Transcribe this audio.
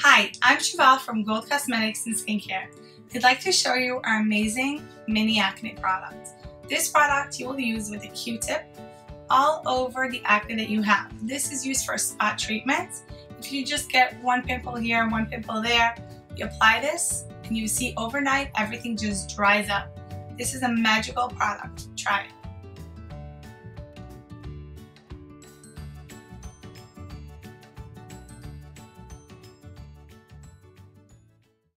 Hi, I'm Chevelle from Gold Cosmetics and Skincare. I'd like to show you our amazing mini acne product. This product you will use with a Q-tip all over the acne that you have. This is used for spot treatments. If you just get one pimple here, one pimple there, you apply this and you see overnight everything just dries up. This is a magical product. Try it.